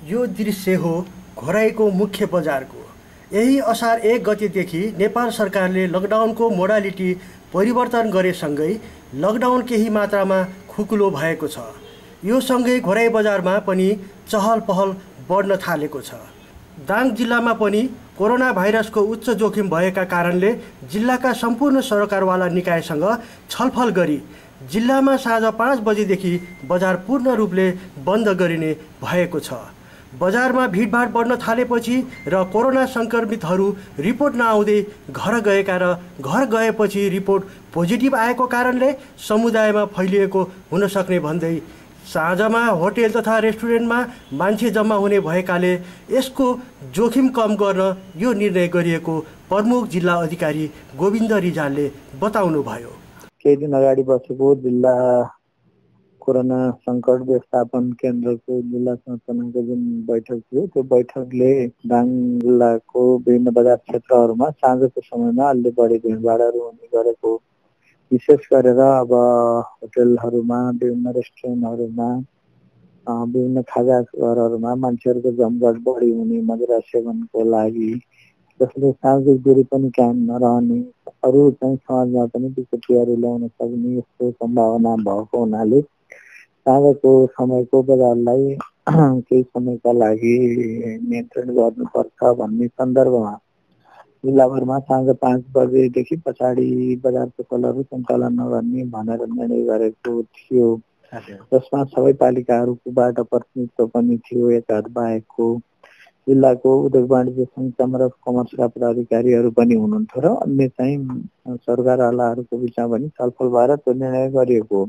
यो दृश्य हो घोराईको मुख्य बजारको। यही असार 1 गतेदेखि नेपाल सरकारले लकडाउनको मोडालिटी परिवर्तन गरेसँगै लकडाउन केही मात्रामा खुकुलो भएको छ। यो सँगै घोराई बजारमा पनि चहल पहल बढ्न थालेको छ। दाङ जिल्लामा पनि कोरोना भाइरसको उच्च जोखिम भएका कारणले जिल्लाका सम्पूर्ण सरकारवाला निकायसँग छलफल गरी जिल्लामा साँझ 5 बजेदेखि बजार पूर्ण रूपले बन्द गरिने भएको छ। बजारमा भिडभाड बढ्न थालेपछि र कोरोना सङ्क्रमितहरू रिपोर्ट नआउँदै घर गएका र घर गएपछि रिपोर्ट पोजिटिभ आएको कारणले समुदायमा फैलिएको हुन सक्ने भन्दै साँझमा होटेल तथा रेस्टुरेन्टमा मान्छे जम्मा हुने भएकाले यसको जोखिम कम गर्न यो निर्णय गरिएको प्रमुख जिल्ला अधिकारी गोविन्द रिजालले बताउनुभयो। केही दिन अगाडि बसेको जिल्ला कोरोना सङ्कट व्यवस्थापन केन्द्रको जिल्ला संरचनाको जुन बैठक थियो, त्यो बैठकले दाङ जिल्लाको विभिन्न बजार क्षेत्रहरूमा साँझको समयमा अलि बढी भिडभाडहरू हुने गरेको, विशेष गरेर अब होटेलहरूमा, विभिन्न रेस्टुरेन्टहरूमा, विभिन्न खाजा घरहरूमा मान्छेहरूको जमघट बढी हुने मदिरा सेवनको लागि, जसले सामाजिक दूरी पनि कायम नरहने, अरू चाहिँ समाजमा पनि विकृतिहरू ल्याउन सक्ने यस्तो सम्भावना भएको हुनाले साँझको समयको बजारलाई केही समयका लागि नियन्त्रण गर्नुपर्छ भन्ने सन्दर्भमा जिल्लाभरमा साँझ 5 बजेदेखि पछाडि बजार पसलहरू सञ्चालन नगर्ने भनेर निर्णय गरेको थियो, जसमा सबै पालिकाहरूकोबाट प्रतिनिधित्व पनि थियो। एक बाहेकको जिल्लाको उद्योग वाणिज्य सङ्घ चम्बर अफ कमर्सका पदाधिकारीहरू पनि हुनुहुन्थ्यो र अन्य चाहिँ सरकारवालाहरूको बिचमा पनि छलफल भएर त्यो निर्णय गरिएको।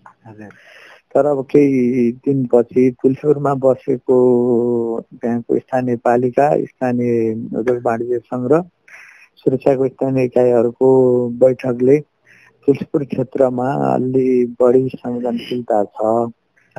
तर अब केही दिनपछि तुलसीपुरमा बसेको त्यहाँको स्थानीय पालिका, स्थानीय उद्योग वाणिज्य सङ्घ र सुरक्षाको स्थानीय इकाइहरूको बैठकले तुलसीपुर क्षेत्रमा अलि बढी संवेदनशीलता छ,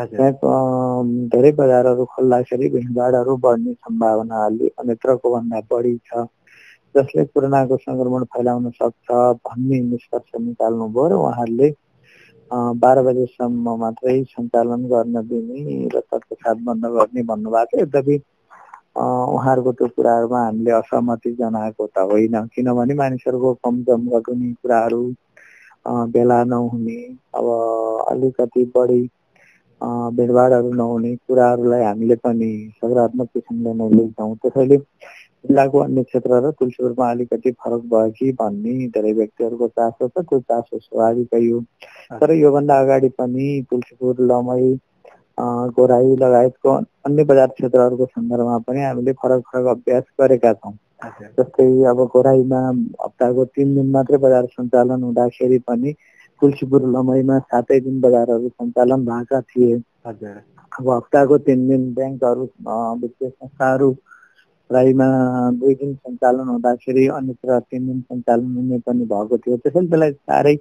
धेरै बजारहरू खोल्दाखेरि भिडभाडहरू बढ्ने सम्भावना अलि अन्यत्रको भन्दा बढी छ, जसले कोरोनाको सङ्क्रमण फैलाउन सक्छ भन्ने निष्कर्ष निकाल्नुभयो र उहाँहरूले 12 बजेसम्म मात्रै सञ्चालन गर्न दिने र तत्काल बन्द गर्ने भन्नुभएको। यद्यपि उहाँहरूको त्यो कुराहरूमा हामीले असहमति जनाएको त होइन, किनभने मानिसहरूको कम जमघट हुने कुराहरू, भेला नहुने, अब अलिकति बढी भिडभाडहरू नहुने कुराहरूलाई हामीले पनि सकारात्मक किसिमले नै लिन्छौँ। त्यसैले जिल्लाको अन्य क्षेत्र र तुलसीपुरमा अलिकति फरक भयो कि भन्ने धेरै व्यक्तिहरूको चासो छ। त्यो चासो स्वाभाविकै हो, तर योभन्दा अगाडि पनि तुलसीपुर, लमई, घोराई लगायतको अन्य बजार क्षेत्रहरूको सन्दर्भमा पनि हामीले फरक फरक अभ्यास गरेका छौँ। जस्तै अब घोराईमा हप्ताको 3 दिन मात्रै बजार सञ्चालन हुँदाखेरि पनि तुलसीपुर, लमईमा 7 दिन बजारहरू सञ्चालन भएका थिए। अब हप्ताको 3 दिन ब्याङ्कहरू, वित्तीय संस्थाहरू राईमा 2 दिन सञ्चालन हुँदाखेरि अन्यत्र 3 दिन सञ्चालन हुने पनि भएको थियो। त्यसैले त्यसलाई साह्रै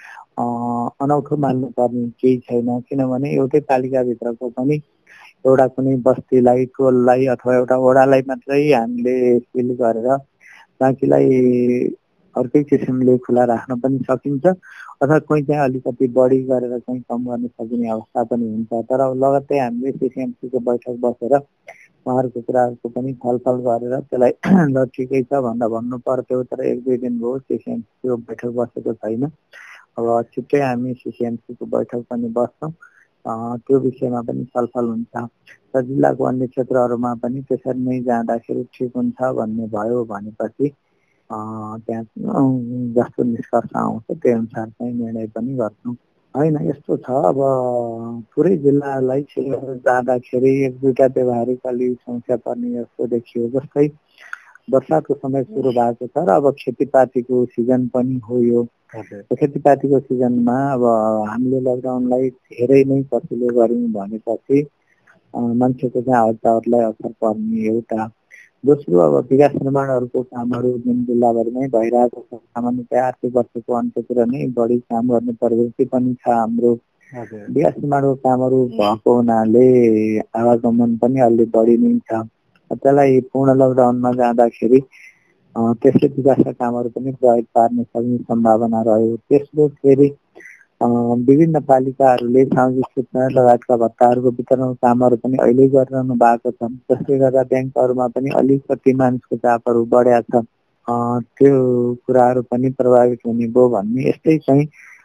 अनौठो मान्नुपर्ने केही छैन, किनभने एउटै पालिकाभित्रको पनि एउटा कुनै बस्तीलाई, टोललाई अथवा एउटा वडालाई मात्रै हामीले सिल गरेर बाँकीलाई अर्कै किसिमले खुला राख्न पनि सकिन्छ, अथवा कोही चाहिँ अलिकति बढी गरेर चाहिँ कम गर्न सकिने अवस्था पनि हुन्छ। तर लगत्तै हामीले सिसिएमसीको बैठक बसेर उहाँहरूको कुराहरूको पनि छलफल गरेर त्यसलाई ल ठिकै छ भन्दा भन्नु पर्थ्यो, तर 1-2 दिन भयो सिसिएमसीको बैठक बसेको छैन। अब छिट्टै हामी सिसिएमसीको बैठक पनि बस्छौँ, त्यो विषयमा पनि छलफल हुन्छ र जिल्लाको अन्य क्षेत्रहरूमा पनि त्यसरी नै जाँदाखेरि ठिक हुन्छ भन्ने भयो भनेपछि त्यहाँ जस्तो निष्कर्ष आउँछ त्यही अनुसार चाहिँ निर्णय पनि गर्छौँ। होइन, यस्तो छ, अब पुरै जिल्लालाई जाँदाखेरि 1-2टा व्यवहारिक अलि समस्या पर्ने जस्तो देखियो। जस्तै वर्षाको समय सुरु भएको छ र अब खेतीपातीको सिजन पनि हो यो। खेतीपातीको सिजनमा अब हामीले लकडाउनलाई धेरै नै कसिलो गऱ्यौँ भनेपछि मान्छेको चाहिँ आवतजावतलाई असर पर्ने एउटा। दोस्रो, अब विकास निर्माणहरूको कामहरू जुन जिल्लाभरिमै भइरहेको छ, सामान्यतया आर्थिक वर्षको अन्त्यतिर नै बढी काम गर्ने प्रवृत्ति पनि छ हाम्रो। विकास निर्माणको कामहरू भएको हुनाले आवागमन पनि अलि बढी नै छ। त्यसलाई पूर्ण लकडाउनमा जाँदाखेरि त्यसले विकासका कामहरू पनि प्रयोग पार्न सक्ने सम्भावना रह्यो। त्यसले फेरि विभिन्न पालिकाहरूले सामाजिक सूचना लगायतका भत्ताहरूको वितरण कामहरू पनि अहिले गरिरहनु भएको छ। जसले गर्दा ब्याङ्कहरूमा पनि अलिकति मानिसको चापहरू बढेको छ। त्यो कुराहरू पनि प्रभावित हुने भयो भन्ने यस्तै चाहिँ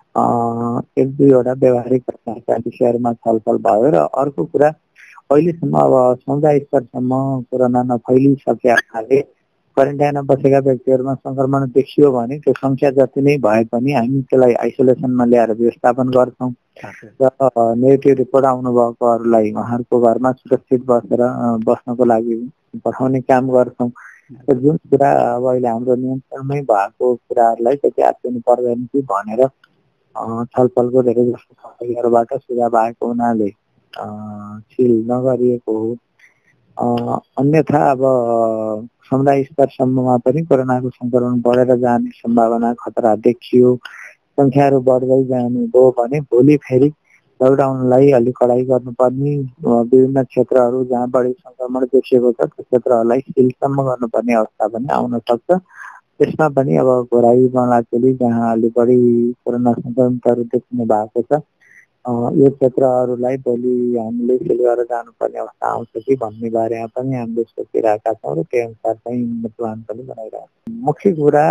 एक दुईवटा व्यावहारिक घटनाका विषयहरूमा छलफल भयो। र अर्को कुरा, अहिलेसम्म अब समुदाय स्तरसम्म कोरोना नफैलिसकेकाले क्वारेन्टाइनमा बसेका व्यक्तिहरूमा सङ्क्रमण देखियो भने त्यो सङ्ख्या जति नै भए पनि हामी त्यसलाई आइसोलेसनमा ल्याएर व्यवस्थापन गर्छौँ र नेगेटिभ रिपोर्ट आउनुभएकोहरूलाई उहाँहरूको घरमा सुरक्षित बस्नको लागि पठाउने काम गर्छौँ। र जुन कुरा अब अहिले हाम्रो नियन्त्रणमै भएको कुराहरूलाई त्यति आत्तिनु पर्दैन कि भनेर छलफलको धेरै जस्तो सहयोगहरूबाट सुझाव आएको हुनाले सिल नगरिएको हो। अन्यथा अब समुदाय स्तरसम्ममा पनि कोरोनाको सङ्क्रमण बढेर जाने सम्भावना खतरा देखियो, सङ्ख्याहरू बढ्दै जाने भयो भने भोलि फेरि लकडाउनलाई अलिक कडाइ गर्नुपर्ने, विभिन्न क्षेत्रहरू जहाँ बढी सङ्क्रमण देखिएको छ त्यो क्षेत्रहरूलाई सिलसम्म गर्नुपर्ने अवस्था पनि आउन सक्छ। त्यसमा पनि अब घोराई मलाचुली जहाँ अलि बढी कोरोना सङ्क्रमितहरू देखिनु भएको छ, यो क्षेत्रहरूलाई भोलि हामीले सिल गरेर जानुपर्ने अवस्था आउँछ कि भन्ने बारेमा पनि हामीले सोचिरहेका छौँ र त्यही अनुसार चाहिँ प्लान पनि बनाइरहेका छौँ। मुख्य कुरा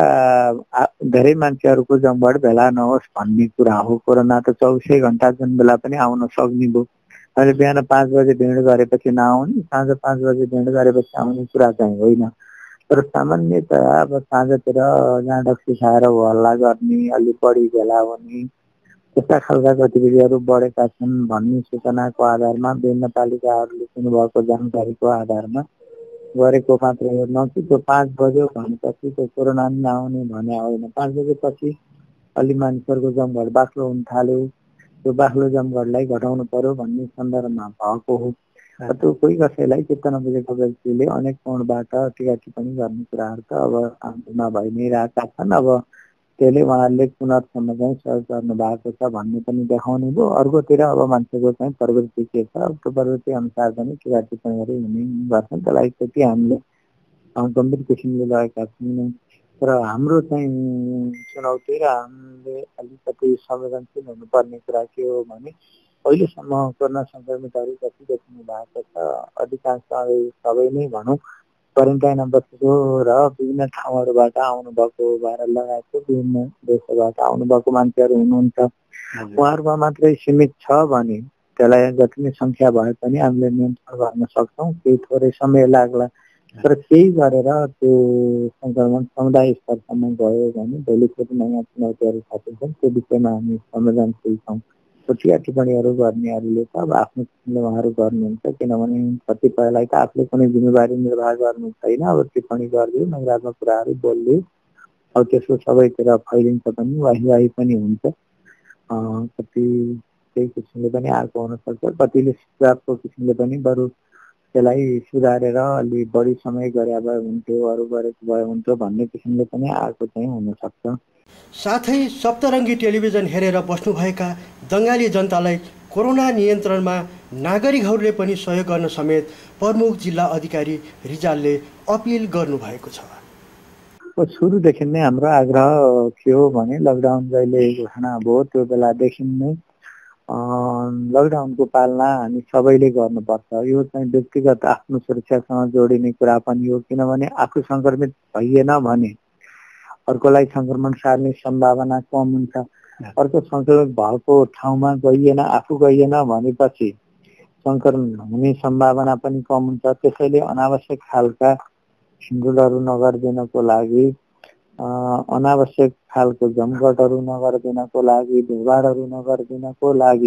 धेरै मान्छेहरूको जमघट भेला नहोस् भन्ने कुरा हो। कोरोना त 24 घन्टा जुन बेला पनि आउन सक्ने भयो। अहिले बिहान 5 बजे भिड गरेपछि नआउने, साँझ 5 बजे भिड गरेपछि आउने कुरा चाहिँ होइन। तर सामान्यतया अब साँझतिर जहाँ डक्सी खाएर हल्ला गर्ने, अलिक बढी भेला हुने, त्यस्ता खालका गतिविधिहरू बढेका छन् भन्ने सूचनाको आधारमा विभिन्न पालिकाहरूले दिनुभएको जानकारीको आधारमा गरेको मात्र हो। न कि त्यो 5 बज्यो भनेपछि त्यो कोरोना नआउने भने होइन। 5 बजेपछि अलि मानिसहरूको जमघट बाक्लो हुन थाल्यो, त्यो बाक्लो जमघटलाई घटाउनु पर्यो भन्ने सन्दर्भमा भएको हो। त्यो कोही कसैलाई चित्त नबुझेको व्यक्तिले अनेक कोणबाट टिका टिप्पणी गर्ने कुराहरू त अब आन्दोलनमा भइ नै रहेका छन्। अब त्यसले उहाँहरूले पुनर्सम्म चाहिँ सहयोग गर्नु भएको छ भन्ने पनि देखाउने भयो। अर्कोतिर अब मान्छेको चाहिँ प्रवृत्ति के छ, त्यो प्रवृत्ति अनुसार पनि टिका टिप्पणीहरू हुने गर्छन्। त्यसलाई त्यति हामीले गम्भीर किसिमले लगेका छैनौँ। तर हाम्रो चाहिँ चुनौती र हामीले अलिकति संवेदनशील हुनुपर्ने कुरा के हो भने अहिलेसम्म कोरोना सङ्क्रमितहरू जति देखिनु भएको छ अधिकांश सबै नै भनौँ क्वारेन्टाइनमा बसेको र विभिन्न ठाउँहरूबाट आउनुभएको भाइरल लगायतको विभिन्न देशबाट आउनुभएको मान्छेहरू हुनुहुन्छ। उहाँहरूमा मात्रै सीमित छ भने त्यसलाई जति नै सङ्ख्या भए पनि हामीले नियन्त्रण गर्न सक्छौँ। केही थोरै समय लाग्ला, तर केही गरेर त्यो सङ्क्रमण समुदाय स्तरसम्म गयो भने भोलि फेरि नयाँ चुनौतीहरू थपिन्छन्। त्यो विषयमा हामी संवेदनशील छौँ। टिका टिप्पणीहरू गर्नेहरूले त अब आफ्नो किसिमले उहाँहरू गर्नुहुन्छ, किनभने कतिपयलाई त आफूले कुनै जिम्मेवारी निर्वाह गर्नु छैन। अब टिप्पणी गरिदियो, नकारात्मक कुराहरू बोलिदियो, अब त्यसको सबैतिर फैलिन्छ पनि, वाही पनि हुन्छ। कति त्यही किसिमले पनि आएको हुनसक्छ, कतिले सुझावको किसिमले पनि बरु त्यसलाई सुधारेर अलि बढी समय गरे भए हुन्थ्यो, अरू गरेको भए हुन्थ्यो भन्ने किसिमले पनि आएको चाहिँ हुनसक्छ। साथै सप्तरङ्गी टेलिभिजन हेरेर बस्नुभएका बङ्गाली जनतालाई कोरोना नियन्त्रणमा नागरिकहरूले पनि सहयोग गर्न समेत प्रमुख जिल्ला अधिकारी रिजालले अपिल गर्नुभएको छ। सुरुदेखि नै हाम्रो आग्रह के हो भने लकडाउन जहिले घोषणा भयो त्यो बेलादेखि नै लकडाउनको पालना हामी सबैले गर्नुपर्छ। यो चाहिँ व्यक्तिगत आफ्नो सुरक्षासँग जोडिने कुरा पनि हो, किनभने आफू सङ्क्रमित भइएन भने अर्कोलाई सङ्क्रमण सार्ने सम्भावना कम हुन्छ। अर्को सङ्क्रमित भएको ठाउँमा गइएन, आफू गइएन भनेपछि सङ्क्रमण हुने सम्भावना पनि कम हुन्छ। त्यसैले अनावश्यक खालका हिँडडुलहरू नगरिदिनको लागि, अनावश्यक खालको जमघटहरू नगरिदिनको लागि, भिडभाडहरू नगरिदिनको लागि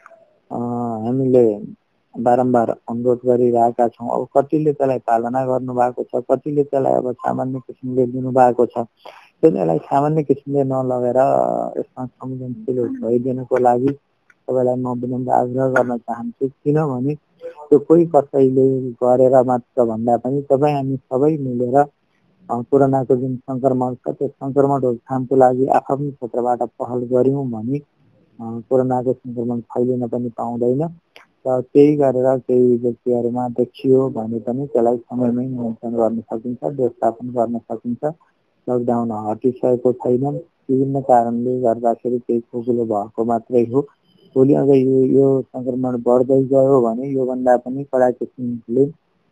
हामीले बारम्बार अनुरोध गरिरहेका छौँ। अब कतिले त्यसलाई पालना गर्नुभएको छ, कतिले त्यसलाई अब सामान्य किसिमले लिनुभएको छ। त्यसलाई सामान्य किसिमले नलगेर यसमा संवेदनशील भइदिनको लागि तपाईँलाई म विनम्र आग्रह गर्न चाहन्छु। किनभने त्यो कोही कसैले गरेर मात्र भन्दा पनि तपाईँ हामी सबै मिलेर कोरोनाको जुन सङ्क्रमण छ त्यो सङ्क्रमण रोकथामको लागि आफ्नो क्षेत्रबाट पहल गऱ्यौँ भने कोरोनाको सङ्क्रमण फैलिन पनि पाउँदैन। र त्यही गरेर केही व्यक्तिहरूमा देखियो भने पनि त्यसलाई समयमै नियन्त्रण गर्न सकिन्छ, व्यवस्थापन गर्न सकिन्छ। लकडाउन हटिसकेको छैन, विभिन्न कारणले गर्दाखेरि केही खुकुलो भएको मात्रै हो। भोलि अझ यो संक्रमण बढ्दै गयो भने योभन्दा पनि कडा किसिमले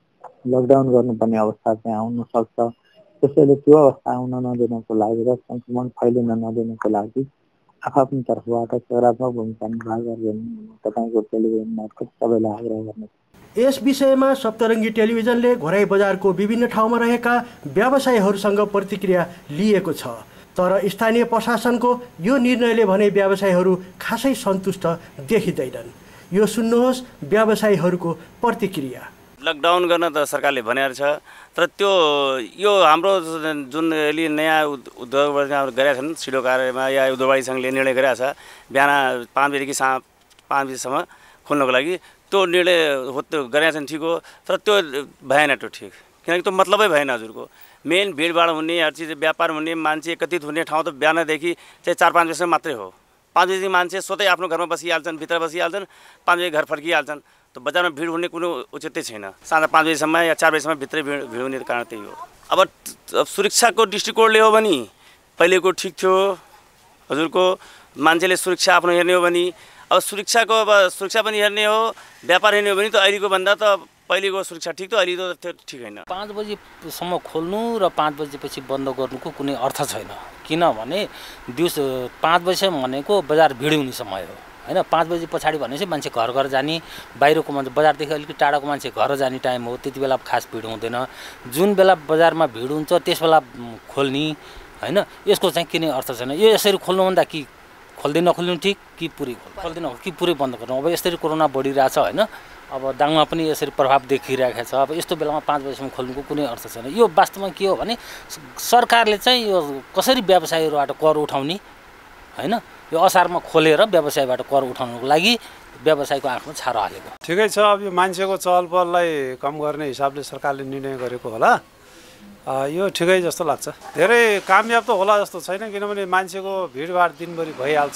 लकडाउन गर्नुपर्ने अवस्था चाहिँ आउन सक्छ। त्यसैले त्यो अवस्था आउन नदिनको लागि र संक्रमण फैलिन नदिनको लागि आफ्नो तर्फबाट सकारात्मक भूमिका निर्वाह गर्ने तपाईँको टेलिभिजन मार्फत सबैलाई आग्रह गर्नु। यस विषयमा सप्तरङ्गी टेलिभिजनले घोराई बजारको विभिन्न ठाउँमा रहेका व्यवसायीहरूसँग प्रतिक्रिया लिएको छ, तर स्थानीय प्रशासनको यो निर्णयले भने व्यवसायीहरू खासै सन्तुष्ट देखिँदैनन्। यो सुन्नुहोस् व्यवसायीहरूको प्रतिक्रिया। लकडाउन गर्न त सरकारले भनेको छ, तर त्यो यो हाम्रो जुन अहिले नयाँ उद्योग गरेका छन् सिडो कार्यमा या उद्योगवादी सङ्घले निर्णय गरेका छ बिहान 5 बजेदेखि 5 बजीसम्म खोल्नको लागि, त्यो निर्णय त्यो गरेका छन् ठिक हो, तर त्यो भएन त्यो ठिक, किनकि त्यो मतलबै भएन। हजुरको मेन भिडभाड हुने हर चिज व्यापार हुने मान्छे एकत्रित हुने ठाउँ त बिहानदेखि चाहिँ 4-5 बजीसम्म मात्रै हो। 5 बजीदेखि मान्छे स्वतै आफ्नो घरमा बसिहाल्छन्, भित्र बसिहाल्छन्, 5 बजी घर फर्किहाल्छन्। त बजारमा भिड हुने कुनै उचितै छैन। साँझ 5 बजीसम्म या 4 बजीसम्म भित्रै भिड हुने कारण त्यही हो। अब सुरक्षाको दृष्टिकोणले हो भने पहिलेको ठिक थियो हजुरको, मान्छेले सुरक्षा आफ्नो हेर्ने हो भने, अब सुरक्षाको सुरक्षा पनि हेर्ने हो, व्यापार हेर्ने हो भने त अहिलेको भन्दा त पहिलेको सुरक्षा ठिक, त अहिले त ठिक होइन। 5 बजीसम्म खोल्नु र 5 बजेपछि बन्द गर्नुको कुनै अर्थ छैन, किनभने दिउँसो 5 बजीसम्म भनेको बजार भिड हुने समय हो हैन। 5 बजी पछाडि भनेपछि मान्छे घर घर जाने, बाहिरको मान्छे बजारदेखि अलिकति टाढाको मान्छे घर जाने टाइम हो, त्यति बेला खास भिड हुँदैन। जुन बेला बजारमा भिड हुन्छ त्यस बेला खोल्ने हैन, यसको चाहिँ किनै अर्थ छैन। यो यसरी खोल्नुभन्दा कि खोल्दै नखोल्नु ठिक, कि पुरै खोल्दै नखोल्नु कि पुरै बन्द गर्नु। अब यसरी कोरोना बढिरहेछ हैन, अब दाङमा पनि यसरी प्रभाव देखिरहेको छ। अब यस्तो बेलामा 5 बजीसम्म खोल्नुको कुनै अर्थ छैन। यो वास्तवमा के हो भने सरकारले चाहिँ यो कसरी व्यवसायीहरूबाट कर उठाउने हैन, यो असारमा खोलेर व्यवसायबाट कर उठाउनको लागि व्यवसायको आँखामा छारो हालेको। ठिकै छ। अब यो मान्छेको चहलपहललाई कम गर्ने हिसाबले सरकारले निर्णय गरेको होला, यो ठिकै जस्तो लाग्छ। धेरै कामयाब त होला जस्तो छैन, किनभने मान्छेको भिडभाड दिनभरि भइहाल्छ।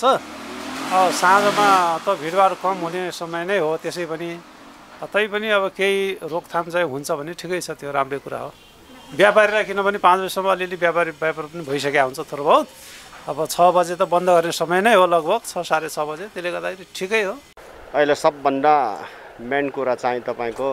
साँझमा त भिडभाड कम हुने समय नै हो, त्यसै पनि तैपनि अब केही रोकथाम चाहिँ हुन्छ भने ठिकै छ, त्यो राम्रै कुरा हो। व्यापारीलाई किनभने 5 बजीसम्म अलिअलि व्यापार पनि भइसकेको हुन्छ थोरै बहुत। अब 6 बजे त बन्द गर्ने समय नै हो लगभग 6-6:30 बजे, त्यसले गर्दाखेरि ठिकै हो। अहिले सबभन्दा मेन कुरा चाहिँ तपाईँको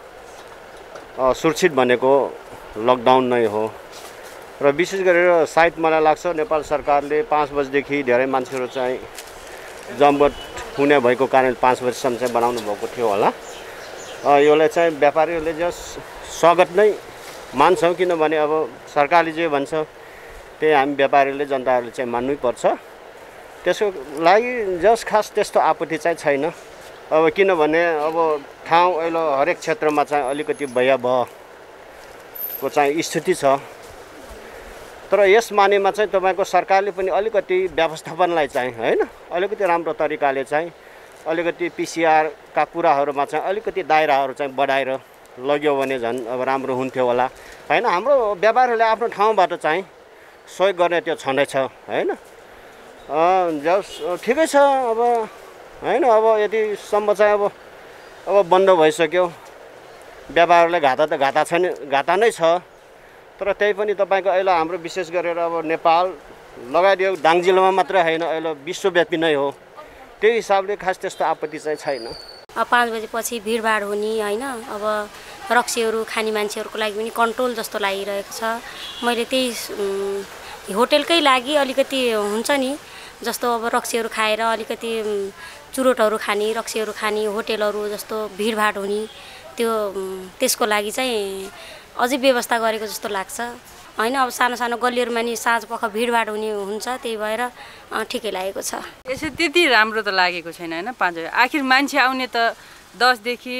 सुरक्षित भनेको लकडाउन नै हो। र विशेष गरेर सायद मलाई लाग्छ नेपाल सरकारले 5 बजेदेखि धेरै मान्छेहरू चाहिँ जमघट हुने भएको कारण 5 बजीसम्म चाहिँ बनाउनु भएको थियो होला। यसलाई चाहिँ व्यापारीहरूले जस स्वागत नै मान्छौँ, किनभने अब सरकारले जे भन्छ त्यही हामी व्यापारीले जनताहरूले चाहिँ मान्नै पर्छ। त्यसको लागि जस खास त्यस्तो आपत्ति चाहिँ छैन। अब किनभने अब ठाउँ अहिले हरेक क्षेत्रमा चाहिँ अलिकति भयावहको चाहिँ स्थिति छ। तर यस मानेमा चाहिँ तपाईँको सरकारले पनि अलिकति व्यवस्थापनलाई चाहिँ हैन अलिकति राम्रो तरिकाले चाहिँ अलिकति पिसिआरका कुराहरूमा चाहिँ अलिकति दायराहरू चाहिँ बढाएर लग्यो भने झन् अब राम्रो हुन्थ्यो होला हैन। हाम्रो व्यापारीहरूले आफ्नो ठाउँबाट चाहिँ सहयोग गर्ने त्यो छँदैछ हैन। जस ठिकै छ अब हैन। अब यतिसम्म चाहिँ अब बन्द भइसक्यो, व्यापारलाई घाटा नै छ। तर त्यही पनि तपाईँको अहिले हाम्रो विशेष गरेर अब नेपाल लगायत यो दाङ जिल्लामा मात्रै होइन, अहिले विश्वव्यापी नै हो। त्यही हिसाबले खास त्यस्तो आपत्ति चाहिँ छैन। 5 बजेपछि भिडभाड हुने होइन, अब रक्सीहरू खाने मान्छेहरूको लागि पनि कन्ट्रोल जस्तो लागिरहेको छ। मैले त्यही होटेलकै लागि अलिकति हुन्छ नि, जस्तो अब रक्सीहरू खाएर अलिकति चुरोटहरू खाने, रक्सीहरू खाने होटेलहरू जस्तो भिडभाड हुने, त्यसको लागि चाहिँ अझै व्यवस्था गरेको जस्तो लाग्छ हैन। अब सानो सानो गल्लीहरूमा नि साँझ पख भिडभाड हुने हुन्छ, त्यही भएर ठिकै लागेको छ। यसो त्यति राम्रो त लागेको छैन हैन। 5 बजे आखिर मान्छे आउने त 10 देखि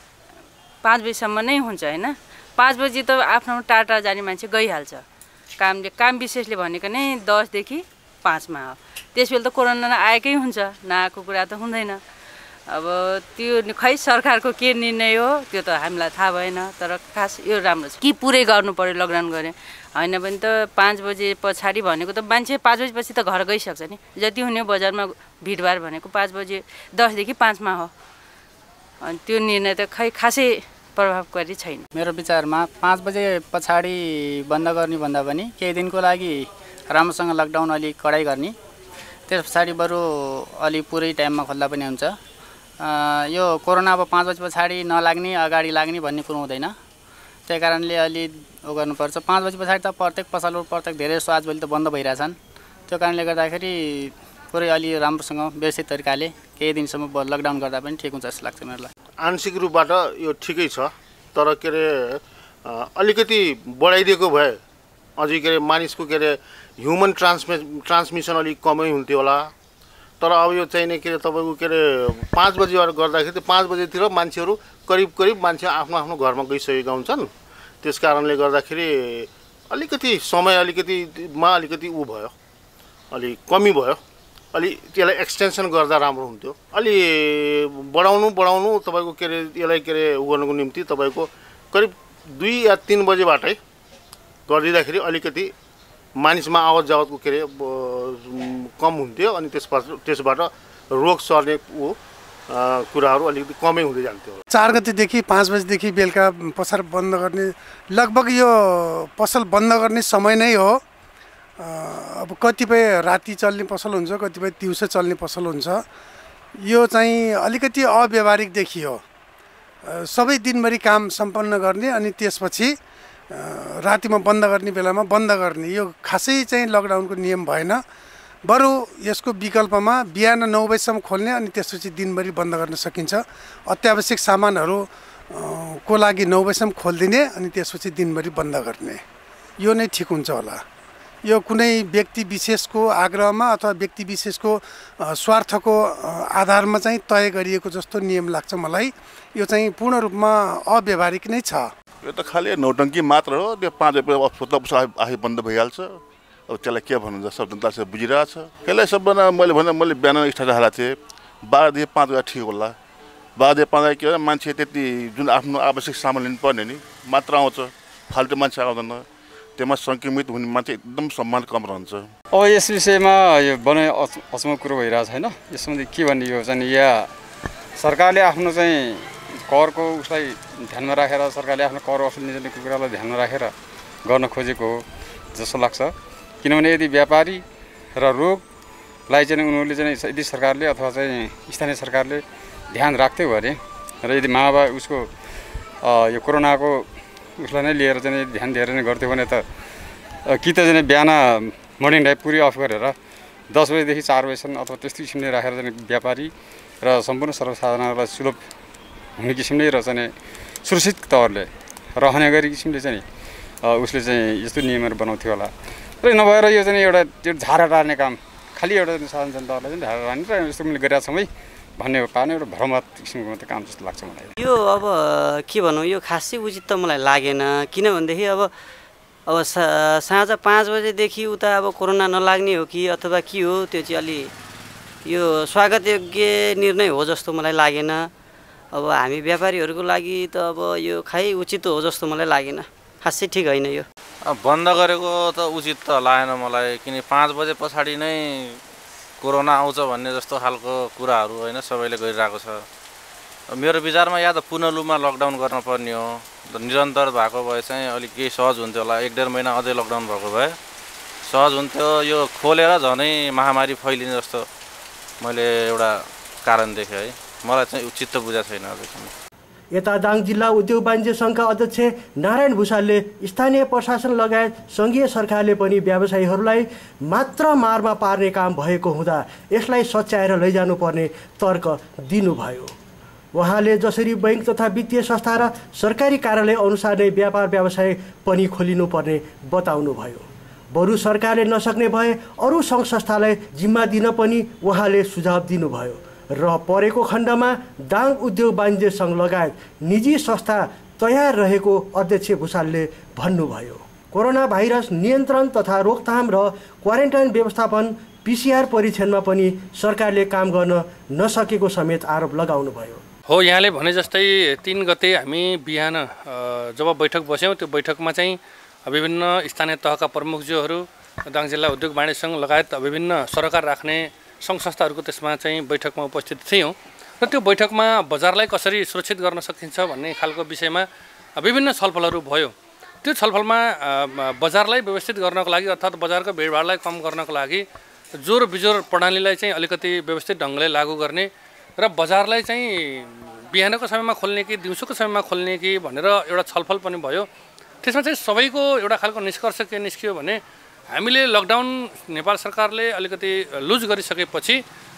5 बजीसम्म नै हुन्छ हैन। 5 बजी त आफ्नो टाढा जाने मान्छे गइहाल्छ काम विशेषले भनेको नै 10 देखि 5 मा हो। त्यसबेला त कोरोना आएकै हुन्छ, नआएको कुरा त हुँदैन। अब त्यो खै सरकारको के निर्णय हो त्यो त हामीलाई थाहा भएन, तर खास यो राम्रो छ कि पुरै गर्नु पर्यो लकडाउन गरे हैन भने त 5 बजे पछाडि भनेको त मान्छे 5 बजेपछि त घर गइसक्छ नि। जति हुने बजारमा भिडभाड भनेको 5 बजे 10 देखि 5 मा हो। अनि त्यो निर्णय त खै खासै प्रभावकारी छैन। मेरो विचारमा 5 बजे पछाडि बन्द गर्ने भन्दा पनि केही दिनको लागि राम्रोसँग लकडाउन अलि कडाइ गर्ने, त्यस पछाडि बरु अलि पुरै टाइममा खोल्दा पनि हुन्छ। यो कोरोना अब 5 बजे पछाडि नलाग्ने अगाडि लाग्ने भन्ने कुरो हुँदैन, त्यही कारणले अलि गर्नुपर्छ। 5 बजे पछाडि त प्रत्येक पसलहरू प्रत्येक धेरै जस्तो आजभोलि त बन्द भइरहेछन्, त्यो कारणले गर्दाखेरि पुरै अलि राम्रोसँग व्यवस्थित तरिकाले केही दिनसम्म लकडाउन गर्दा पनि ठिक हुन्छ जस्तो लाग्छ मलाई। आंशिक रूपबाट यो ठिकै छ, तर के अरे अलिकति बढाइदिएको भए अझै के अरे मानिसको के अरे ह्युमन ट्रान्समिसन अलिक कमै हुन्थ्यो होला। तर अब यो चाहिँ के अरे तपाईँको के अरे 5 बजेबाट गर्दाखेरि त 5 बजेतिर मान्छेहरू करिब मान्छे आफ्नो आफ्नो घरमा गइसकेका हुन्छन्। त्यस कारणले गर्दाखेरि अलिकति समय अलिकति ऊ भयो, अलि कमी भयो। अलि त्यसलाई एक्सटेन्सन गर्दा राम्रो हुन्थ्यो। अलि बढाउनु तपाईँको के अरे यसलाई के अरे उ गर्नुको निम्ति तपाईँको करिब 2 या 3 बजेबाटै गरिदिँदाखेरि अलिकति मानिसमा आवत जावतको के अरे कम हुन्थ्यो, अनि त्यसबाट रोग सर्ने कुराहरू अलिकति कमै हुँदै जान्थ्यो। 4 गतेदेखि 5 बजेदेखि बेलुका पसल बन्द गर्ने, लगभग यो पसल बन्द गर्ने समय नै हो। अब कतिपय राति चल्ने पसल हुन्छ, कतिपय दिउँसो चल्ने पसल हुन्छ। यो चाहिँ अलिकति अव्यावहारिक देखियो। सबै दिनभरि काम सम्पन्न गर्ने अनि त्यसपछि रातिमा बन्द गर्ने बेलामा बन्द गर्ने, यो खासै चाहिँ लकडाउनको नियम भएन। बरु यसको विकल्पमा बिहान 9 बजीसम्म खोल्ने अनि त्यसपछि दिनभरि बन्द गर्न सकिन्छ। अत्यावश्यक सामानहरू को लागि 9 बजीसम्म खोलिदिने अनि त्यसपछि दिनभरि बन्द गर्ने, यो नै ठिक हुन्छ होला। यो कुनै व्यक्ति विशेषको आग्रहमा अथवा व्यक्ति विशेषको स्वार्थको आधारमा चाहिँ तय गरिएको जस्तो नियम लाग्छ मलाई। यो चाहिँ पूर्ण रूपमा अव्यावहारिक नै छ। यो त खालि नौटङ्की मात्र हो। त्यो 5 बजे आफै बन्द भइहाल्छ। अब त्यसलाई के भन्नु, सब जनताले बुझिरहेछ। त्यसलाई सबभन्दा मैले बिहान स्टार्ट हालेको थिएँ 12 देखि 5 गए ठिक होला। 12 देखि 5 के मान्छे त्यति जुन आफ्नो आवश्यक सामान लिनुपर्ने नि मात्र आउँछ, फाल्टु मान्छे आउँदैन। त्यसमा सङ्क्रमित हुने मान्छे एकदम सम्मान कम रहन्छ। अब यस विषयमा यो बनाइ अचम्म कुरो भइरहेछ होइन। यसमा के भन्ने, यो चाहिँ यहाँ सरकारले आफ्नो चाहिँ करको उसलाई ध्यानमा राखेर, सरकारले आफ्नो कर वसुल निजने कुरालाई ध्यानमा राखेर गर्न खोजेको हो जस्तो लाग्छ। किनभने यदि व्यापारी र रोगलाई चाहिँ उनीहरूले चाहिँ यदि सरकारले अथवा चाहिँ स्थानीय सरकारले ध्यान राख्थ्यो भने र यदि उसको यो कोरोनाको उसलाई नै लिएर चाहिँ ध्यान दिएर नै गर्थ्यो भने त कि त चाहिँ बिहान मर्निङ ड्राइभ पुरै अफ गरेर 10 बजेदेखि 4 बजेसम्म अथवा त्यस्तो किसिमले राखेर चाहिँ व्यापारी र सम्पूर्ण सर्वसाधारणलाई सुलभ हुने किसिमले र चाहिँ सुरक्षित तवरले रहने गरी किसिमले चाहिँ उसले चाहिँ यस्तो नियमहरू बनाउँथ्यो होला। र नभएर यो चाहिँ एउटा त्यो झारा टार्ने काम, खालि एउटा साधारण जनताहरूलाई चाहिँ झारा टार्ने र यस्तो मैले गरिरहेको छौँ है भन्ने पार्ने एउटा भ्रमत किसिमको मात्रै काम जस्तो लाग्छ मलाई। यो अब के भनौँ, यो खासै उचित त मलाई लागेन। किनभनेदेखि अब साँझ 5 बजेदेखि उता अब कोरोना नलाग्ने हो कि अथवा के हो, त्यो चाहिँ अलि यो स्वागतयोग्य निर्णय हो जस्तो मलाई लागेन। अब हामी व्यापारीहरूको लागि त अब यो खाइ उचित हो जस्तो मलाई लागेन, खासै ठिक होइन। यो बन्द गरेको त उचित त लागेन मलाई, किन 5 बजे पछाडि नै कोरोना आउँछ भन्ने जस्तो खालको कुराहरू होइन सबैले गरिरहेको छ। मेरो विचारमा या त पूर्ण रूपमा लकडाउन गर्न पर्ने हो, निरन्तर भएको भए चाहिँ अलिक केही सहज हुन्थ्यो होला। 1-1.5 महिना अझै लकडाउन भएको भए सहज हुन्थ्यो। यो खोलेर झनै महामारी फैलिने जस्तो मैले एउटा कारण देखेँ है। मलाई चाहिँ उचित त बुझाएको छैन अझैसम्म। यता दाङ जिल्ला उद्योग वाणिज्य सङ्घका अध्यक्ष नारायण भुषालले स्थानीय प्रशासन लगायत सङ्घीय सरकारले पनि व्यवसायीहरूलाई मात्र मारमा पार्ने काम भएको हुँदा यसलाई सच्याएर लैजानुपर्ने तर्क दिनुभयो। उहाँले जसरी बैंक तथा वित्तीय संस्था र सरकारी कार्यालय अनुसार नै व्यापार व्यवसाय पनि खोलिनुपर्ने बताउनुभयो। बरु सरकारले नसक्ने भए अरू सङ्घ संस्थालाई जिम्मा दिन पनि उहाँले सुझाव दिनुभयो र परेको खण्डमा दाङ उद्योग वाणिज्य सङ्घ लगायत निजी संस्था तयार रहेको अध्यक्ष भुषालले भन्नुभयो। कोरोना भाइरस नियन्त्रण तथा रोकथाम र क्वारेन्टाइन व्यवस्थापन PCR परीक्षणमा पनि सरकारले काम गर्न नसकेको समेत आरोप लगाउनुभयो। हो, यहाँले भने जस्तै 3 गते हामी बिहान जब बैठक बस्यौँ, त्यो बैठकमा चाहिँ विभिन्न स्थानीय तहका प्रमुखज्यूहरू, दाङ जिल्ला उद्योग वाणिज्य सङ्घ लगायत विभिन्न सरकार राख्ने सङ्घ संस्थाहरूको त्यसमा चाहिँ बैठकमा उपस्थित थियौँ र त्यो बैठकमा बजारलाई कसरी सुरक्षित गर्न सकिन्छ भन्ने खालको विषयमा विभिन्न छलफलहरू भयो। त्यो छलफलमा बजारलाई व्यवस्थित गर्नको लागि अर्थात् बजारको भिडभाडलाई कम गर्नको लागि जोर बिजोर प्रणालीलाई चाहिँ अलिकति व्यवस्थित ढङ्गले लागू गर्ने र बजारलाई चाहिँ बिहानको समयमा खोल्ने कि दिउँसोको समयमा खोल्ने कि भनेर एउटा छलफल पनि भयो। त्यसमा चाहिँ सबैको एउटा खालको निष्कर्ष के निस्कियो भने हामीले लकडाउन नेपाल सरकारले अलिकति लुज गरिसकेपछि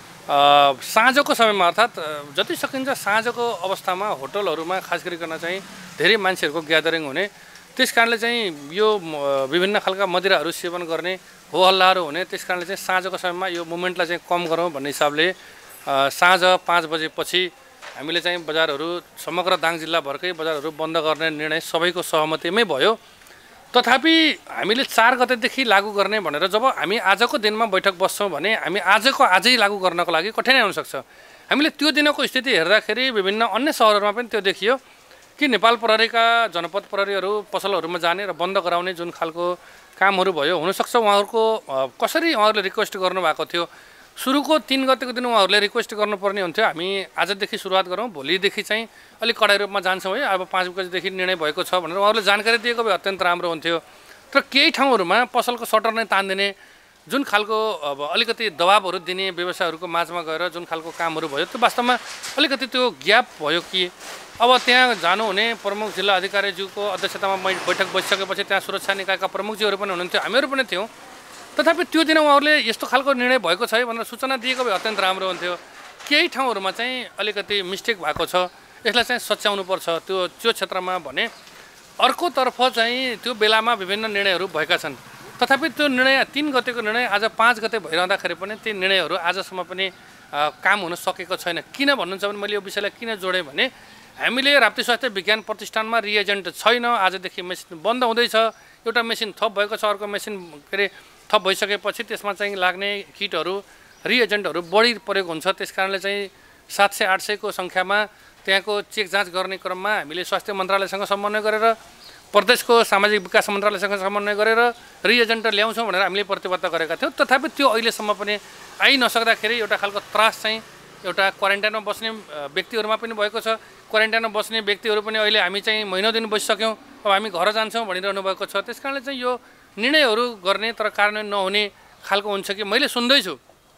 साँझको समयमा अर्थात् जति सकिन्छ साँझको अवस्थामा होटलहरूमा खास गरिकन चाहिँ धेरै मान्छेहरूको ग्यादरिङ हुने, त्यस कारणले चाहिँ यो विभिन्न खालका मदिराहरू सेवन गर्ने, हो हल्लाहरू हुने, त्यस कारणले चाहिँ साँझको समयमा यो मुभमेन्टलाई चाहिँ कम गरौँ भन्ने हिसाबले साँझ 5 बजेपछि हामीले चाहिँ बजारहरू समग्र दाङ जिल्लाभरकै बजारहरू बन्द गर्ने निर्णय सबैको सहमतिमै भयो। तथापि हामीले 4 गतेदेखि लागू गर्ने भनेर जब हामी आजको दिनमा बैठक बस्छौँ भने हामी आजै लागू गर्नको लागि कठिनाइ हुनसक्छ। हामीले त्यो दिनको स्थिति हेर्दाखेरि विभिन्न अन्य सहरहरूमा पनि त्यो देखियो कि नेपाल प्रहरीका जनपद प्रहरीहरू पसलहरूमा जाने र बन्द गराउने जुन खालको कामहरू भयो। हुनसक्छ उहाँहरूको कसरी उहाँहरूले रिक्वेस्ट गर्नुभएको थियो, सुरुको 3 गतेको दिन उहाँहरूले रिक्वेस्ट गर्नुपर्ने हुन्थ्यो हामी आजदेखि सुरुवात गरौँ, भोलिदेखि चाहिँ अलिक कडा रूपमा जान्छौँ है, अब 5 बजेदेखि निर्णय भएको छ भनेर उहाँहरूले जानकारी दिएको भए अत्यन्त राम्रो हुन्थ्यो। तर केही ठाउँहरूमा पसलको सटर नै तान्दिने जुन खालको अब अलिकति दबाबहरू दिने व्यवसायहरूको माझमा गएर जुन खालको कामहरू भयो त्यो वास्तवमा अलिकति त्यो ग्याप भयो कि अब त्यहाँ जानुहुने प्रमुख जिल्ला अधिकारीज्यूको अध्यक्षतामा बैठक बसिसकेपछि त्यहाँ सुरक्षा निकायका प्रमुखज्यूहरू पनि हुनुहुन्थ्यो, हामीहरू पनि थियौँ। तथापि त्यो दिन उहाँहरूले यस्तो खालको निर्णय भएको छ है भनेर सूचना दिएको भए अत्यन्त राम्रो हुन्थ्यो। केही ठाउँहरूमा चाहिँ अलिकति मिस्टेक भएको छ, यसलाई चाहिँ सच्याउनुपर्छ त्यो क्षेत्रमा भने। अर्कोतर्फ चाहिँ त्यो बेलामा विभिन्न निर्णयहरू भएका छन्, तथापि त्यो निर्णय 3 गतेको निर्णय आज 5 गते भइरहँदाखेरि पनि ती निर्णयहरू आजसम्म पनि काम हुन सकेको छैन। किन भन्नुहुन्छ भने मैले यो विषयलाई किन जोडेँ भने हामीले राप्ती स्वास्थ्य विज्ञान प्रतिष्ठानमा रिएजेन्ट छैन, आजदेखि मेसिन बन्द हुँदैछ, एउटा मेसिन थप भएको छ, अर्को मेसिन के अरे थप भइसकेपछि त्यसमा चाहिँ लाग्ने किटहरू रिएजेन्टहरू बढी परेको हुन्छ। त्यस कारणले चाहिँ 700-800 को सङ्ख्यामा त्यहाँको चेक जाँच गर्ने क्रममा हामीले स्वास्थ्य मन्त्रालयसँग समन्वय गरेर प्रदेशको सामाजिक विकास मन्त्रालयसँग समन्वय गरेर रिएजेन्ट ल्याउँछौँ भनेर हामीले प्रतिबद्ध गरेका थियौँ। तथापि त्यो अहिलेसम्म पनि आइ नसक्दाखेरि एउटा खालको त्रास चाहिँ एउटा क्वारेन्टाइनमा बस्ने व्यक्तिहरूमा पनि भएको छ। क्वारेन्टाइनमा बस्ने व्यक्तिहरू पनि अहिले हामी चाहिँ महिनौ दिन बसिसक्यौँ, अब हामी घर जान्छौँ भनिरहनु भएको छ। त्यस कारणले चाहिँ यो निर्णयहरू गर्ने तर कार्यान्वयन नहुने खालको हुन्छ कि मैले सुन्दैछु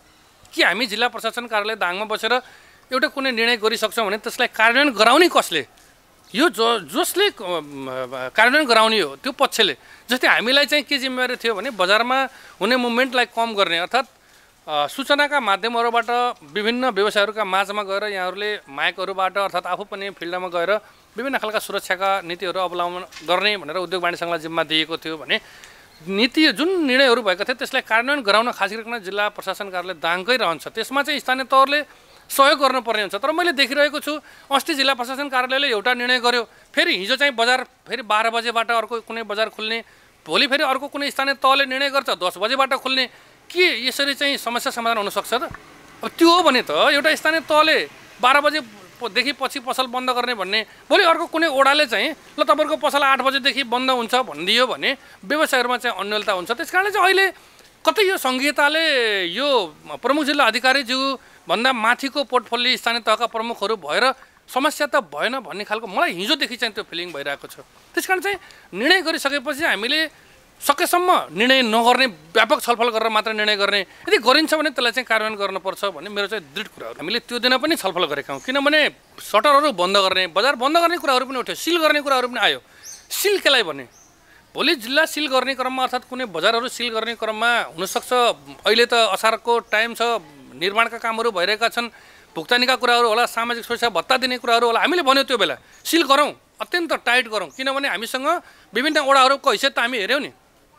कि हामी जिल्ला प्रशासन कार्यालय दाङमा बसेर एउटा कुनै निर्णय गरिसक्छौँ भने त्यसलाई कार्यान्वयन गराउने कसले, यो जसले कार्यान्वयन गराउने हो त्यो पक्षले। जस्तै हामीलाई चाहिँ के जिम्मेवारी थियो भने बजारमा हुने मुभमेन्टलाई कम गर्ने, अर्थात् सूचनाका माध्यमहरूबाट विभिन्न व्यवसायहरूका माझमा गएर यहाँहरूले माइकहरूबाट अर्थात् आफू पनि फिल्डमा गएर विभिन्न खालका सुरक्षाका नीतिहरू अवलम्बन गर्ने भनेर उद्योग वाणिज्य सङ्घलाई जिम्मा दिएको थियो भने नीति जुन निर्णयहरू भएका थिए त्यसलाई कार्यान्वयन गराउन खास गरिकन जिल्ला प्रशासन कार्यालय दाङकै रहन्छ। त्यसमा चाहिँ स्थानीय तहले सहयोग गर्नुपर्ने हुन्छ। तर मैले देखिरहेको छु अस्ति जिल्ला प्रशासन कार्यालयले एउटा निर्णय गर्यो, फेरि हिजो चाहिँ बजार फेरि 12 बजेबाट अर्को कुनै बजार खुल्ने, भोलि फेरि अर्को कुनै स्थानीय तहले निर्णय गर्छ 10 बजेबाट खुल्ने। के यसरी चाहिँ समस्या समाधान हुनसक्छ त? अब त्यो हो भने त एउटा स्थानीय तहले 12 बजेदेखि पछि पसल बन्द गर्ने भन्ने, भोलि अर्को कुनै ओडाले चाहिँ ल तपाईँहरूको पसल 8 बजेदेखि बन्द हुन्छ भनिदियो भने व्यवसायहरूमा चाहिँ अन्यलता हुन्छ। त्यस कारणले चाहिँ अहिले कतै यो संहिताले यो प्रमुख जिल्ला अधिकारीज्यू भन्दा माथिको पोर्टफोलियो स्थानीय तहका प्रमुखहरू भएर समस्या त भएन भन्ने खालको मलाई हिजोदेखि चाहिँ त्यो फिलिङ भइरहेको छ। त्यस कारण चाहिँ निर्णय गरिसकेपछि हामीले सकेसम्म निर्णय नगर्ने, व्यापक छलफल गरेर मात्र निर्णय गर्ने, यदि गरिन्छ भने त्यसलाई चाहिँ कार्यान्वयन गर्नुपर्छ भन्ने मेरो चाहिँ दृढ कुरा हो। हामीले त्यो दिन पनि छलफल गरेका हौँ, किनभने सटरहरू बन्द गर्ने, बजार बन्द गर्ने कुराहरू पनि उठ्यो, सिल गर्ने कुराहरू पनि आयो। सिल केलाई भने भोलि जिल्ला सिल गर्ने क्रममा अर्थात् कुनै बजारहरू सिल गर्ने क्रममा हुनसक्छ अहिले त असारको टाइम छ, निर्माणका कामहरू भइरहेका छन्, भुक्तानीका कुराहरू होला, सामाजिक सुरक्षा भत्ता दिने कुराहरू होला। हामीले भन्यो त्यो बेला सिल गरौँ, अत्यन्त टाइट गरौँ, किनभने हामीसँग विभिन्न वडाहरूको हैसियत त हामी हेऱ्यौँ नि।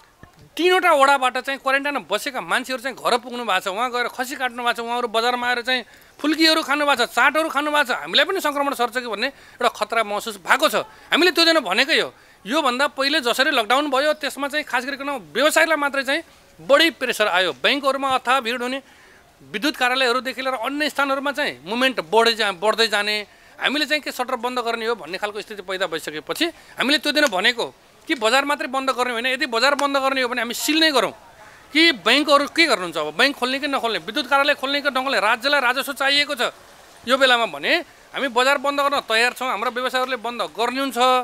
3वटा वडाबाट चाहिँ क्वारेन्टाइनमा बसेका मान्छेहरू चाहिँ घर पुग्नु भएको छ, उहाँ गएर खसी काट्नु भएको छ, उहाँहरू बजारमा आएर चाहिँ फुल्कीहरू खानु भएको छ, चाटहरू खानु भएको छ, हामीलाई पनि सङ्क्रमण सर्छ कि भन्ने एउटा खतरा महसुस भएको छ। हामीले त्यो दिन भनेकै हो। योभन्दा पहिले जसरी लकडाउन भयो त्यसमा चाहिँ खास गरिकन व्यवसायलाई मात्रै चाहिँ बढी प्रेसर आयो, ब्याङ्कहरूमा अथाह भिड हुने, विद्युत कार्यालयहरूदेखि लिएर अन्य स्थानहरूमा चाहिँ मुभमेन्ट बढ्दै जाने, हामीले चाहिँ के सटर बन्द गर्ने हो भन्ने खालको स्थिति पैदा भइसकेपछि हामीले त्यो दिन भनेको कि बजार मात्रै बन्द गर्ने होइन, यदि बजार बन्द गर्ने हो भने हामी सिल नै गरौँ। कि ब्याङ्कहरू के गर्नुहुन्छ, अब ब्याङ्क खोल्ने कि नखोल्ने, विद्युत कार्यालय खोल्ने कि नखोल्ने, राज्यलाई राजस्व चाहिएको छ यो बेलामा भने हामी बजार बन्द गर्न तयार छौँ, हाम्रो व्यवसायहरूले बन्द गर्नुहुन्छ।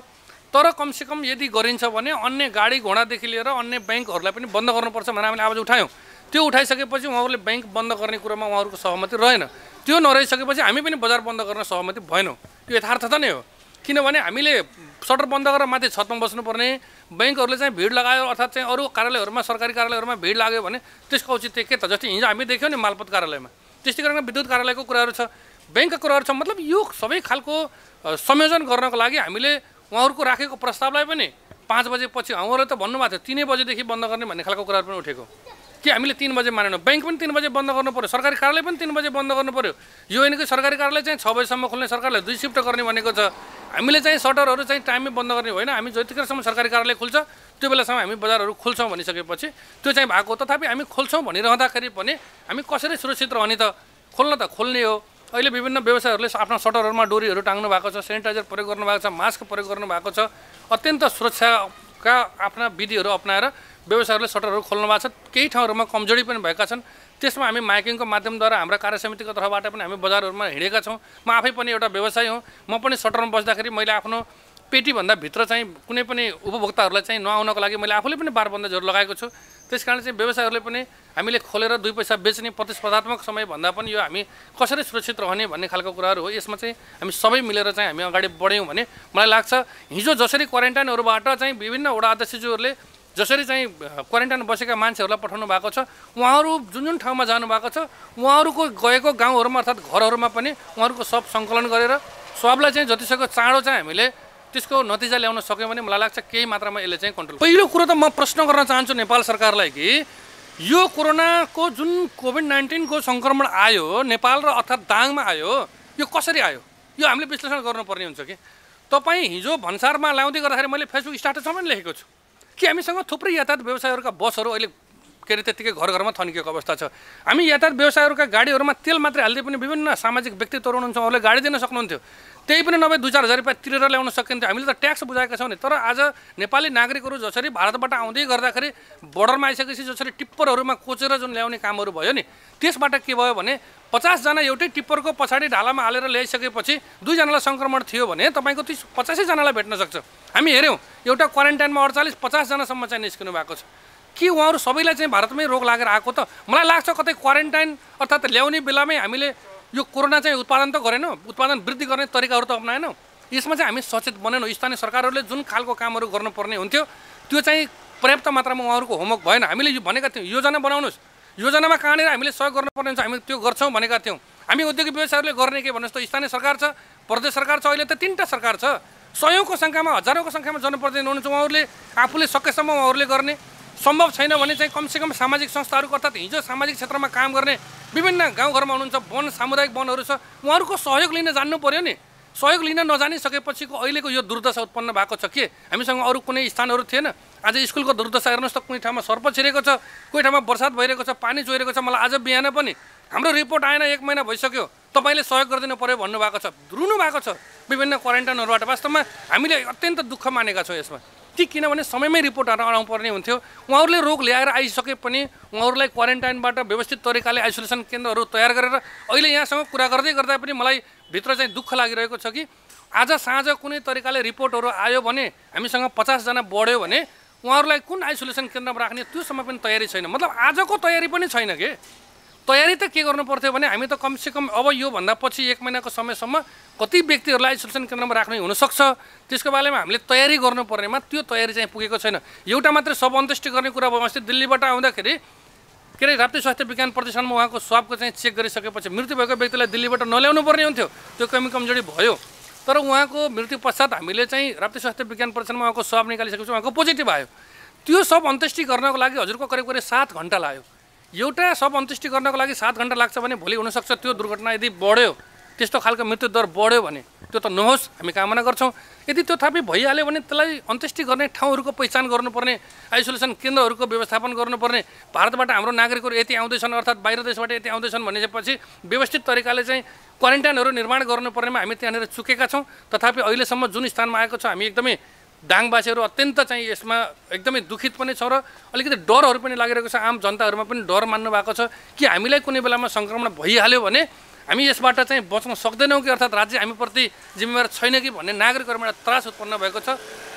तर कमसेकम यदि गरिन्छ भने अन्य गाडी घोडादेखि लिएर अन्य ब्याङ्कहरूलाई पनि बन्द गर्नुपर्छ भनेर हामीले आवाज उठायौँ। त्यो उठाइसकेपछि उहाँहरूले ब्याङ्क बन्द गर्ने कुरामा उहाँहरूको सहमति रहेन। त्यो नरहिसकेपछि हामी पनि बजार बन्द गर्न सहमति भएनौँ। यो यथार्थता नै हो। किनभने हामीले सटर बन्द गरेर माथि छतमा बस्नुपर्ने, ब्याङ्कहरूले चाहिँ भिड लगायो अर्थात् चाहिँ अरू कार्यालयहरूमा सरकारी कार्यालयहरूमा भिड लाग्यो भने त्यसको औचित्य के त? जस्तै हिजो हामी देख्यौँ नि मालपोत कार्यालयमा, त्यस्तै गरेर विद्युत कार्यालयको कुराहरू छ, ब्याङ्कका कुराहरू छ। मतलब यो सबै खालको संयोजन गर्नको लागि हामीले उहाँहरूको राखेको प्रस्तावलाई पनि 5 बजेपछि उहाँहरूले त भन्नुभएको थियो 3 बजेदेखि बन्द गर्ने भन्ने खालको कुराहरू पनि उठेको कि हामीले 3 बजे मानेनौँ। ब्याङ्क पनि 3 बजे बन्द गर्नु पऱ्यो, सरकारी कार्यालय पनि 3 बजे बन्द गर्नु पऱ्यो। यो होइन कि सरकारी कार्यालय चाहिँ 6 बजीसम्म खोल्ने, सरकारले 2 सिफ्ट गर्ने भनेको छ। हामीले चाहिँ सटरहरू चाहिँ टाइममै बन्द गर्ने होइन, हामी जतिखेरसम्म सरकारी कार्यालय खुल्छ त्यो बेलासम्म हामी बजारहरू खोल्छौँ भनिसकेपछि त्यो चाहिँ भएको। तथापि हामी खोल्छौँ भनिरहँदाखेरि पनि हामी कसरी सुरक्षित रहने त? खोल्न त खोल्ने हो। अहिले विभिन्न व्यवसायहरूले आफ्ना सटरहरूमा डोरीहरू टाङ्नु भएको छ, सेनिटाइजर प्रयोग गर्नुभएको छ, मास्क प्रयोग गर्नुभएको छ। अत्यन्त सुरक्षाका आफ्ना विधिहरू अपनाएर व्यवसायहरूले सटरहरू खोल्नु भएको छ। केही ठाउँहरूमा कमजोरी पनि भएका छन्। त्यसमा हामी माइकिङको माध्यमद्वारा हाम्रा कार्य समितिको तर्फबाट पनि हामी बजारहरूमा हिँडेका छौँ। म आफै पनि एउटा व्यवसायी हुँ। म पनि सटरमा बस्दाखेरि मैले आफ्नो पेटीभन्दा भित्र चाहिँ कुनै पनि उपभोक्ताहरूलाई चाहिँ नआउनको लागि मैले आफूले पनि बारबन्देजहरू लगाएको छु। त्यस कारण चाहिँ व्यवसायहरूले पनि हामीले खोलेर 2 पैसा बेच्ने प्रतिस्पर्धात्मक समयभन्दा पनि यो हामी कसरी सुरक्षित रहने भन्ने खालको कुराहरू हो। यसमा चाहिँ हामी सबै मिलेर चाहिँ हामी अगाडि बढ्यौँ भने मलाई लाग्छ हिजो जसरी क्वारेन्टाइनहरूबाट चाहिँ विभिन्न वडा अध्यक्षज्यूहरूले जसरी चाहिँ क्वारेन्टाइन बसेका मान्छेहरूलाई पठाउनु भएको छ, उहाँहरू जुन जुन ठाउँमा जानुभएको छ उहाँहरूको गएको गाउँहरूमा अर्थात् घरहरूमा पनि उहाँहरूको सब सङ्कलन गरेर स्वाबलाई चाहिँ जतिसक्दो चाँडो चाहिँ हामीले त्यसको नतिजा ल्याउन सक्यौँ भने मलाई लाग्छ केही मात्रामा यसले चाहिँ कन्ट्रोल। पहिलो कुरो त म प्रश्न गर्न चाहन्छु नेपाल सरकारलाई कि यो कोरोनाको जुन कोभिड-19 को सङ्क्रमण आयो नेपाल र अर्थात् दाङमा आयो, यो कसरी आयो? यो हामीले विश्लेषण गर्नुपर्ने हुन्छ कि तपाईँ हिजो भन्सारमा ल्याउँदै गर्दाखेरि मैले फेसबुक स्ट्याटसमा पनि लेखेको छु कि हामीसँग थुप्रै यातायात व्यवसायहरूका बसहरू अहिले के अरे त्यत्तिकै घर घरमा थन्किएको अवस्था छ। हामी यातायात व्यवसायहरूका गाडीहरूमा तेल मात्रै हाल्दै पनि विभिन्न सामाजिक व्यक्तित्वहरू हुनुहुन्छ, उहाँले गाडी दिन सक्नुहुन्थ्यो। त्यही पनि नभए 2-4 हजार रुपियाँ तिरेर ल्याउन सकिन्थ्यो। हामीले त ट्याक्स बुझाएका छौँ नि। तर आज नेपाली नागरिकहरू जसरी भारतबाट आउँदै गर्दाखेरि बोर्डरमा आइसकेपछि जसरी टिप्परहरूमा कोचेर जुन ल्याउने कामहरू भयो नि, त्यसबाट के भयो भने 50 जना एउटै टिप्परको पछाडि ढालामा हालेर ल्याइसकेपछि 2 जनालाई सङ्क्रमण थियो भने तपाईँको 85 जनालाई भेट्न सक्छ। हामी हेऱ्यौँ एउटा क्वारेन्टाइनमा 48-50 जनासम्म चाहिँ निस्किनु भएको छ। कि उहाँहरू सबैलाई चाहिँ भारतमै रोग लागेर आएको त? मलाई लाग्छ कतै क्वारेन्टाइन अर्थात् ल्याउने बेलामै हामीले यो कोरोना चाहिँ उत्पादन त गरेनौँ, उत्पादन वृद्धि गर्ने तरिकाहरू त अपनाएनौँ। यसमा चाहिँ हामी सचेत बनेनौँ। स्थानीय सरकारहरूले जुन खालको कामहरू गर्नुपर्ने हुन्थ्यो त्यो चाहिँ पर्याप्त मात्रामा उहाँहरूको होमवर्क भएन। हामीले यो भनेका थियौँ योजना बनाउनुहोस्, योजनामा कहाँनिर हामीले सहयोग गर्नुपर्ने हुन्छ हामी त्यो गर्छौँ भनेका थियौँ। हामी उद्योगिक व्यवसायहरूले गर्ने के भन्नुहोस् त? स्थानीय सरकार छ, प्रदेश सरकार छ, अहिले त 3टा सरकार छ। सयौँको सङ्ख्यामा हजारौँको सङ्ख्यामा जनप्रतिनिधि हुनुहुन्छ। उहाँहरूले आफूले सकेसम्म उहाँहरूले गर्ने, सम्भव छैन भने चाहिँ कमसेकम सामाजिक संस्थाहरूको अर्थात् हिजो सामाजिक क्षेत्रमा काम गर्ने विभिन्न गाउँघरमा हुनुहुन्छ, वन सामुदायिक वनहरू छ, उहाँहरूको सहयोग लिन जान्नु पर्यो नि। सहयोग लिन नजानिसकेपछिको अहिलेको यो दुर्दशा उत्पन्न भएको छ के हामीसँग अरू कुनै स्थानहरू थिएन? आज स्कुलको दुर्दशा हेर्नुहोस् त, कुनै ठाउँमा सर्प छिरेको छ, कोही ठाउँमा बर्सात भइरहेको छ, पानी चोइरहेको छ। मलाई आज बिहान पनि हाम्रो रिपोर्ट आएन, 1 महिना भइसक्यो, तपाईँले सहयोग गरिदिनु पर्यो भन्नुभएको छ, रुनु भएको छ विभिन्न क्वारेन्टाइनहरूबाट। वास्तवमा हामीले अत्यन्त दुःख मानेका छौँ यसमा कि किनभने समयमै रिपोर्टहरू आउनु पर्ने हुन्थ्यो। उहाँहरूले रोग ल्याएर आइसके पनि उहाँहरूलाई क्वारेन्टाइनबाट व्यवस्थित तरिकाले आइसोलेसन केन्द्रहरू तयार गरेर अहिले यहाँसँग कुरा गर्दै गर्दा पनि मलाई भित्र चाहिँ दुःख लागिरहेको छ कि आज साँझ कुनै तरिकाले रिपोर्टहरू आयो भने हामीसँग 50 जना बढ्यो भने उहाँहरूलाई कुन आइसोलेसन केन्द्रमा राख्ने त्योसम्म पनि तयारी छैन। मतलब आजको तयारी पनि छैन के। तयारी त के गर्नु पर्थ्यो भने हामी त कमसेकम अब योभन्दा पछि 1 महिनाको समयसम्म कति व्यक्तिहरूलाई आइसोलेसन केन्द्रमा राख्ने हुनसक्छ त्यसको बारेमा हामीले तयारी गर्नुपर्नेमा त्यो तयारी चाहिँ पुगेको छैन। एउटा मात्रै सब अन्त्येष्टि गर्ने कुरा भयो। अस्ति दिल्लीबाट आउँदाखेरि के अरे राष्ट्रिय स्वास्थ्य विज्ञान प्रतिष्ठानमा उहाँको स्वाबको चाहिँ चेक गरिसकेपछि मृत्यु भएको व्यक्तिलाई दिल्लीबाट नल्याउनु पर्ने हुन्थ्यो, त्यो कमजोरी भयो। तर उहाँको मृत्यु पश्चात हामीले चाहिँ राष्ट्रिय स्वास्थ्य विज्ञान प्रतिष्ठानमा उहाँको स्वाब निकालिसकेपछि उहाँको पोजिटिभ आयो। त्यो सब अन्त्येष्टि गर्नको लागि हजुरको करिब 7 घन्टा लाग्यो। एउटा सब अन्त्येष्टि गर्नको लागि 7 घन्टा लाग्छ भने भोलि हुनसक्छ त्यो दुर्घटना यदि बढ्यो, त्यस्तो खालको मृत्यु दर बढ्यो भने त्यो त नहोस् हामी कामना गर्छौँ। यदि त्यो थापी भइहाल्यो भने त्यसलाई अन्त्येष्टि गर्ने ठाउँहरूको पहिचान गर्नुपर्ने, आइसोलेसन केन्द्रहरूको व्यवस्थापन गर्नुपर्ने। भारतबाट हाम्रो नागरिकहरू यति आउँदैछन् अर्थात् बाहिर देशबाट यति आउँदैछन् भनेपछि व्यवस्थित तरिकाले चाहिँ क्वारेन्टाइनहरू निर्माण गर्नुपर्नेमा हामी त्यहाँनिर चुकेका छौँ। तथापि अहिलेसम्म जुन स्थानमा आएको छ हामी एकदमै दाङवासीहरू अत्यन्त चाहिँ यसमा एकदमै दुखित पनि छौँ र अलिकति डरहरू पनि लागिरहेको छ। आम जनताहरूमा पनि डर मान्नु भएको छ कि हामीलाई कुनै बेलामा सङ्क्रमण भइहाल्यो भने हामी यसबाट चाहिँ बच्न सक्दैनौँ कि अर्थात् राज्य हामीप्रति जिम्मेवार छैन कि भन्ने नागरिकहरूमा त्रास उत्पन्न भएको छ।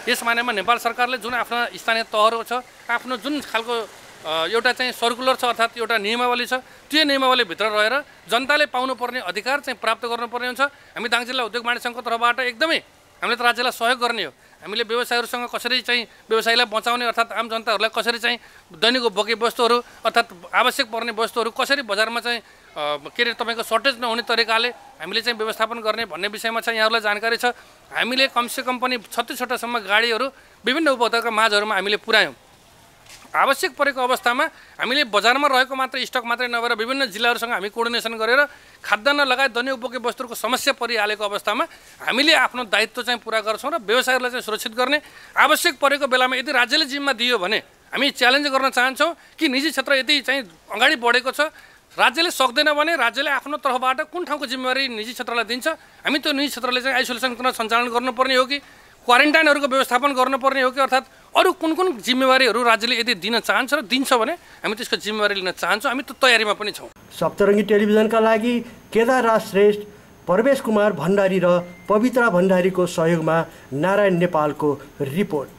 यस मानेमा नेपाल सरकारले जुन आफ्नो स्थानीय तहहरू छ आफ्नो जुन खालको एउटा चाहिँ सर्कुलर छ अर्थात् एउटा नियमावली छ त्यो नियमावलीभित्र रहेर जनताले पाउनुपर्ने अधिकार चाहिँ प्राप्त गर्नुपर्ने हुन्छ। हामी दाङ जिल्ला उद्योग वाणिज्य सङ्घको तर्फबाट एकदमै हामीले त राज्यलाई सहयोग गर्ने हो। हामीले व्यवसायहरूसँग कसरी चाहिँ व्यवसायलाई बचाउने अर्थात् आम जनताहरूलाई कसरी चाहिँ दैनिक उपभोग्य वस्तुहरू अर्थात् आवश्यक पर्ने वस्तुहरू कसरी बजारमा चाहिँ के अरे तपाईँको सर्टेज नहुने तरिकाले हामीले चाहिँ व्यवस्थापन गर्ने भन्ने विषयमा चाहिँ यहाँहरूलाई जानकारी छ। हामीले कमसेकम पनि 36वटासम्म गाडीहरू विभिन्न उपभोक्ताका माझहरूमा हामीले पुर्यायौँ। आवश्यक परेको अवस्थामा हामीले बजारमा रहेको मात्र स्टक मात्रै नभएर विभिन्न जिल्लाहरूसँग हामी कोर्डिनेसन गरेर खाद्यान्न लगायत दैनिक उपभोग्य वस्तुहरूको समस्या परिहालेको अवस्थामा हामीले आफ्नो दायित्व चाहिँ पुरा गर्छौँ र व्यवसायहरूलाई चाहिँ सुरक्षित गर्ने आवश्यक परेको बेलामा यदि राज्यले जिम्मा दियो भने हामी च्यालेन्ज गर्न चाहन्छौँ कि निजी क्षेत्र यदि चाहिँ अगाडि बढेको छ राज्यले सक्दैन भने राज्यले आफ्नो तर्फबाट कुन ठाउँको जिम्मेवारी निजी क्षेत्रलाई दिन्छ हामी त्यो निजी क्षेत्रले चाहिँ आइसोलेसन केन्द्र सञ्चालन गर्नुपर्ने हो कि क्वारेन्टाइनहरूको व्यवस्थापन गर्नुपर्ने हो कि अर्थात् अरू कुन कुन जिम्मेवारीहरू राज्यले यदि दिन चाहन्छ र दिन्छ भने हामी त्यसको जिम्मेवारी लिन चाहन्छौँ। हामी त्यो तयारीमा पनि छौँ। सप्तरङ्गी टेलिभिजनका लागि केदार राज श्रेष्ठ, परवेश कुमार भण्डारी र पवित्रा भण्डारीको सहयोगमा नारायण नेपालको रिपोर्ट।